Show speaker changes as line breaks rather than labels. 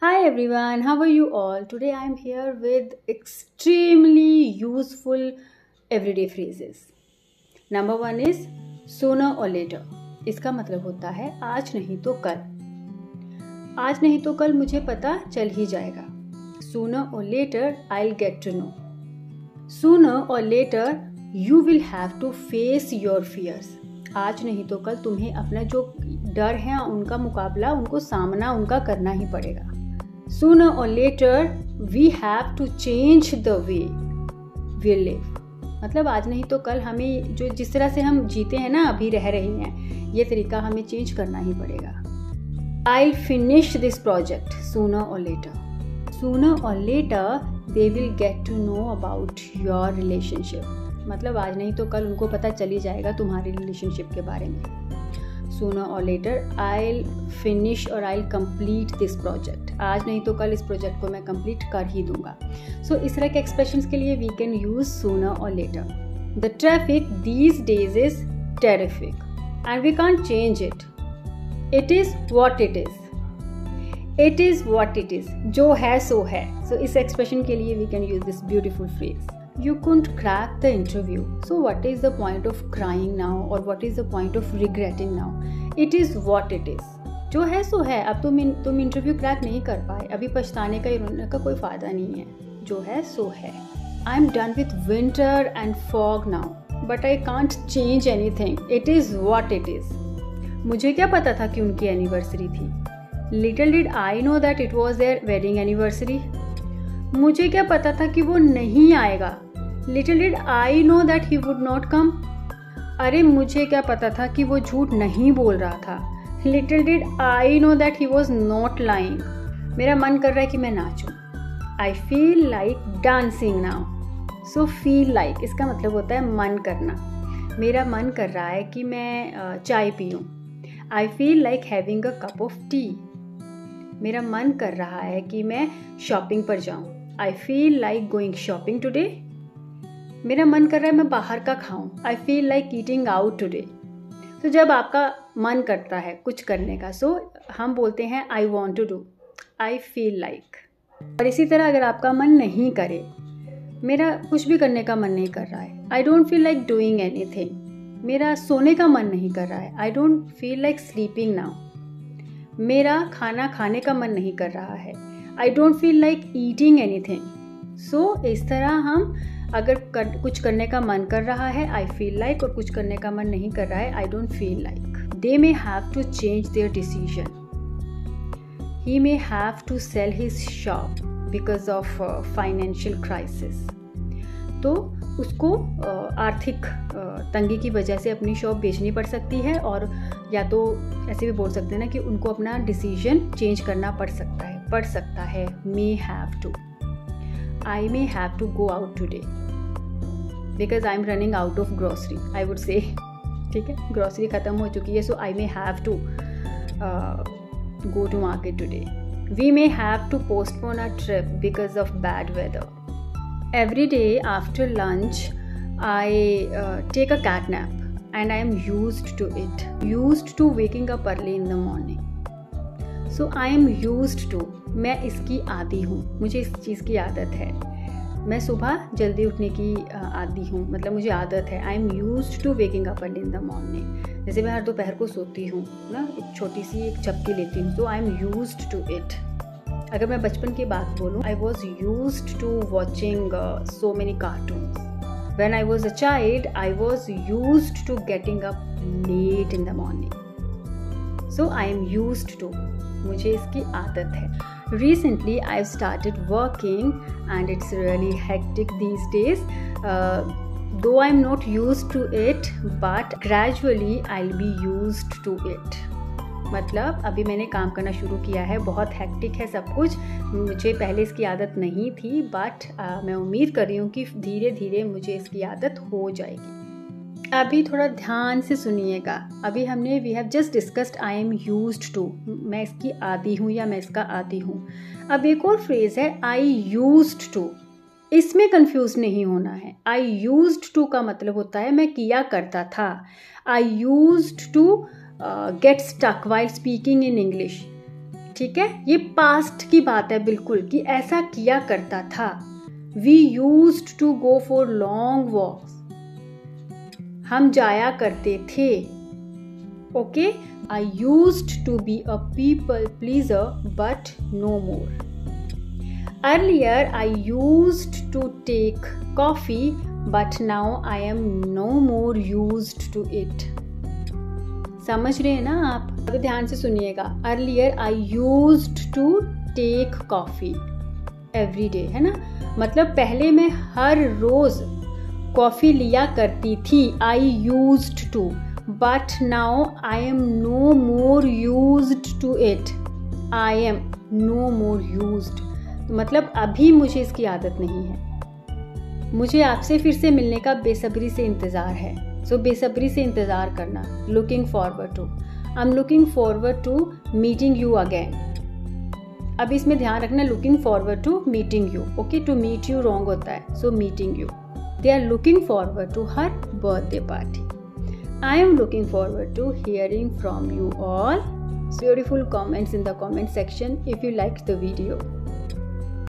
Hi everyone, how are you all? Today I am here with extremely useful everyday phrases. Number one is sooner or later. इसका मतलब होता है आज नहीं तो कल. आज नहीं तो कल मुझे पता चल ही जाएगा. Sooner or later I'll get to know. Sooner or later you will have to face your fears. आज नहीं तो कल तुम्हें अपना जो डर है उनका मुकाबला, उनको सामना उनका करना ही पड़ेगा. Sooner or later we have to change the way we live. मतलब आज नहीं तो कल हमें जो जिस तरह से हम जीते हैं ना, अभी रह रहे हैं, ये तरीका हमें चेंज करना ही पड़ेगा. I'll finish this project sooner or later. Sooner or later they will get to know about your relationship. मतलब आज नहीं तो कल उनको पता चल ही जाएगा तुम्हारे रिलेशनशिप के बारे में. Sooner or later I'll finish or I'll complete this project. आज नहीं तो कल इस प्रोजेक्ट को मैं कंप्लीट कर ही दूंगा. So इस तरह के एक्सप्रेशंस के लिए we can use sooner or later. The traffic these days is terrific and we can't change it. It is what it is. It is what it is. जो है सो है. So इस एक्सप्रेशन के लिए we can use this beautiful phrase. You couldn't crack the interview. So what is the point of crying now or what is the point of regretting now? It is what it is. जो है सो है. अब तुम interview crack नहीं कर पाए. अभी पछताने का रोने का कोई फायदा नहीं है. जो है सो है. I am done with winter and fog now, but I can't change anything. It is what it is. मुझे क्या पता था कि उनकी एनिवर्सरी थी. Little did I know that it was their wedding anniversary. मुझे क्या पता था कि वो नहीं आएगा. Little did I know that he would not come. अरे मुझे क्या पता था कि वो झूठ नहीं बोल रहा था. Little did I know that he was not lying. मेरा मन कर रहा है कि मैं नाचूं. I feel like dancing now. So feel like इसका मतलब होता है मन करना. मेरा मन कर रहा है कि मैं चाय पीऊं. I feel like having a cup of tea. मेरा मन कर रहा है कि मैं शॉपिंग पर जाऊं. I feel like going shopping today. मेरा मन कर रहा है मैं बाहर का खाऊं. I feel like eating out today. तो जब आपका मन करता है कुछ करने का, सो हम बोलते हैं I want to do. I feel like. और इसी तरह अगर आपका मन नहीं करे, मेरा कुछ भी करने का मन नहीं कर रहा है. I don't feel like doing anything. मेरा सोने का मन नहीं कर रहा है. I don't feel like sleeping now. मेरा खाना खाने का मन नहीं कर रहा है. I don't feel like eating anything. So इस तरह हम अगर कुछ करने का मन कर रहा है I feel like, और कुछ करने का मन नहीं कर रहा है I don't feel like. They may have to change their decision. He may have to sell his shop because of financial crisis. तो उसको आर्थिक तंगी की वजह से अपनी शॉप बेचनी पड़ सकती है, और या तो ऐसे भी बोल सकते हैं ना कि उनको अपना डिसीजन चेंज करना पड़ सकता है. May have to. I may have to go out today because I'm running out of grocery. I would say, ठीक है, ग्रोसरी ख़त्म हो चुकी है. So I may have to go to market today. We may have to postpone our trip because of bad weather. Every day after lunch, I take a cat nap and I am used to it. Used to waking up early in the morning. So I am used to. मैं इसकी आदी हूँ. मुझे इस चीज़ की आदत है. मैं सुबह जल्दी उठने की आदी हूँ. मतलब मुझे आदत है. I am used to waking up early in the morning. जैसे मैं हर दोपहर को सोती हूँ ना, एक छोटी सी एक झपकी लेती हूँ. So I am used to it. अगर मैं बचपन की बात बोलूँ, I was used to watching so many cartoons. When I was a child, I was used to getting up late in the morning. So I am used to. मुझे इसकी आदत है. Recently, I've started working and it's really hectic these days. Though I'm not used to it, but gradually I'll be used to it. मतलब अभी मैंने काम करना शुरू किया है. बहुत हेक्टिक है सब कुछ. मुझे पहले इसकी आदत नहीं थी, बट मैं उम्मीद कर रही हूँ कि धीरे धीरे मुझे इसकी आदत हो जाएगी. अभी थोड़ा ध्यान से सुनिएगा. अभी हमने we have just discussed I am used to. मैं इसकी आदी हूँ या मैं इसका आदी हूँ. अब एक और फ्रेज है आई यूज्ड टू. इसमें कंफ्यूज नहीं होना है. आई यूज्ड टू का मतलब होता है मैं किया करता था. I used to get stuck while speaking in English. ठीक है, ये पास्ट की बात है बिल्कुल, कि ऐसा किया करता था. We used to go for long walks. हम जाया करते थे. Okay, I used to be a people pleaser but no more. Earlier I used to take coffee but now I am no more used to it. समझ रहे हैं ना आप? तो ध्यान से सुनिएगा. Earlier I used to take coffee every day, है ना, मतलब पहले मैं हर रोज कॉफी लिया करती थी. I used to, but now I am no more used to it. I am no more used, मतलब अभी मुझे इसकी आदत नहीं है. मुझे आपसे फिर से मिलने का बेसब्री से इंतज़ार है. सो बेसब्री से इंतज़ार करना. Looking forward to. I am looking forward to meeting you again. अब इसमें ध्यान रखना, looking forward to meeting you. Okay, to meet you wrong होता है. So meeting you. They are looking forward to her birthday party. I am looking forward to hearing from you all. Beautiful comments in the comment section if you liked the video.